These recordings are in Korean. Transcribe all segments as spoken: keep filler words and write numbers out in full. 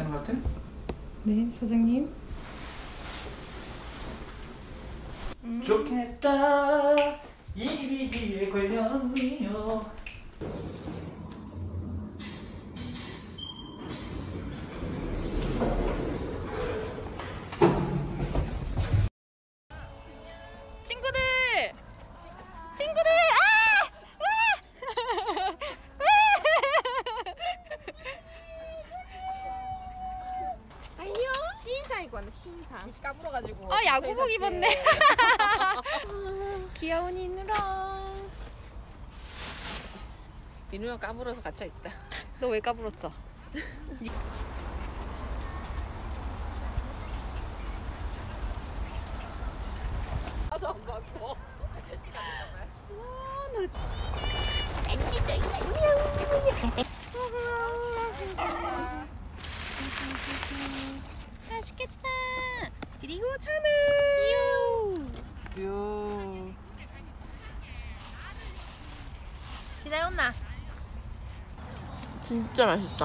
괜찮은 것 같아? 네, 사장님. 음. 좋겠다. 입이 귀에 걸렸네요. 친구들! 친구들! 아! 아! 아이요? 신상 입고 신상. 밑 까불어가지고. 아, 야구복 입었네. 귀여운 이누랑. 이누랑 까불어서 갇혀 있다. 너 왜 까불었어? 나도 안 받고. 아저씨가 와, 나 진짜. 맛있겠다. 그리고 차는. 유. 요. 지나온나. 진짜 맛있다.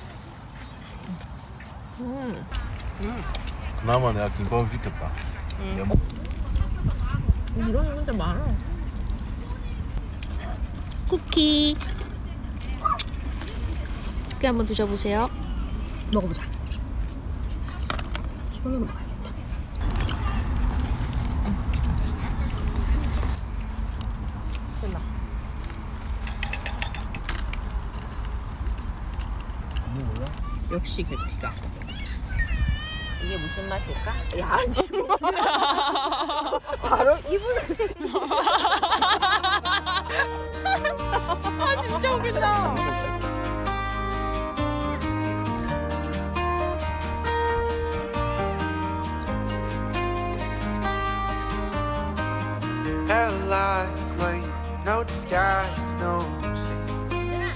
음. 음. 그나마 내가 김밥을 지켰다. 음. 이런 게 진짜 많아. 쿠키. 쿠키 한번 드셔보세요. 먹어보자. 손으로 먹어야겠다. 됐나? 몰라? 역시 계피가. 이게 무슨 맛일까? 야, 바로 입을. 아, 진짜 웃긴다. Paralyzed, like no disguise, no shame.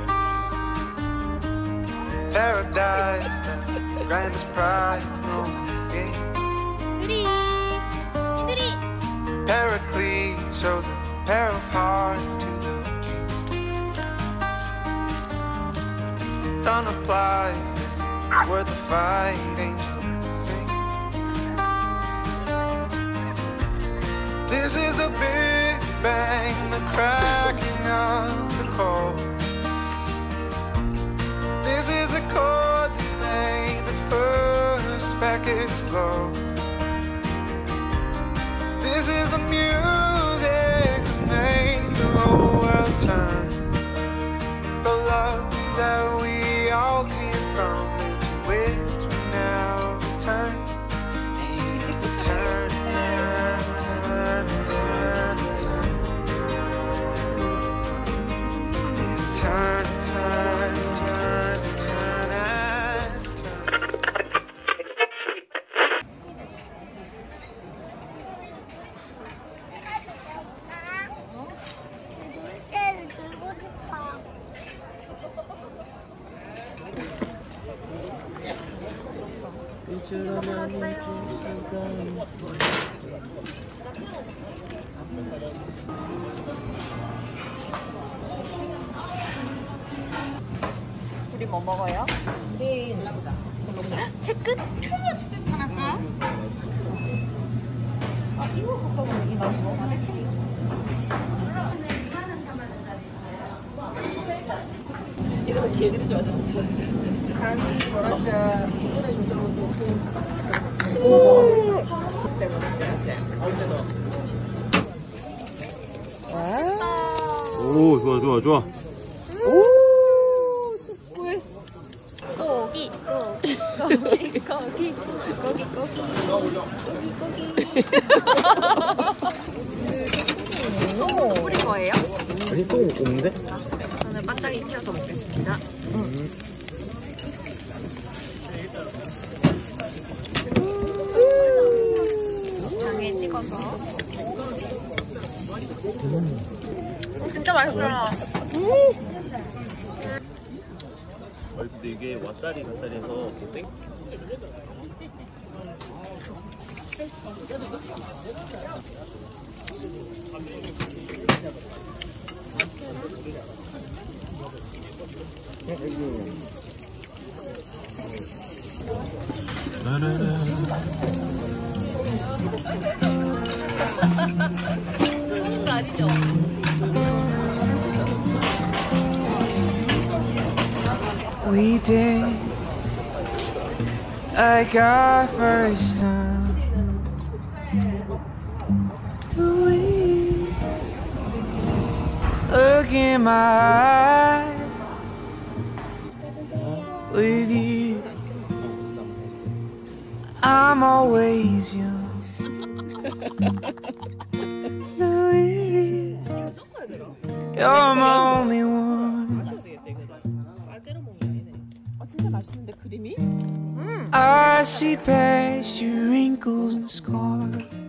Paradise, the grandest prize, no game. 누리. 이누리. Paraclete shows a pair of hearts to the king. Sun applies, this is worth the fight, angels sing. This is the Big Bang, the cracking of the code. This is the chord that made the first spark explode. This is the music that made the whole world turn. The love that we all came from, into which we now return. And we turn, turn, turn, turn, turn. And turn, turn, turn, turn, and turn. 우리 뭐 먹어요? 우리 놀라보자. 채끝? 초보 치킨 하나 할까? 아, 이거 갖고 오면 이거 많이 먹어야 돼? 이런 거 개들이 좋아하죠. 간이 뭐랄까 보내줄 때도 오 때문에 언제도 오, 좋아, 좋아, 좋아. 오 숯불 고기, 고기, 고기, 고기, 고기, 고기, 고기, 소금 뿌릴 거예요? 아니, 소금 없는데? 저는 반짝이 튀어서 먹겠습니다. 음. 장에 찍어서. 음. 진짜 맛있어요. 음. 아니, 근데 이게 왓다리 왓다리에서 땡? 그런 거 아니죠? We did like our first time. We look in my eyes with you. I'm always young. Louise, you're my only one. 아 진짜 맛있는데 그림이? I see past your wrinkles and scars.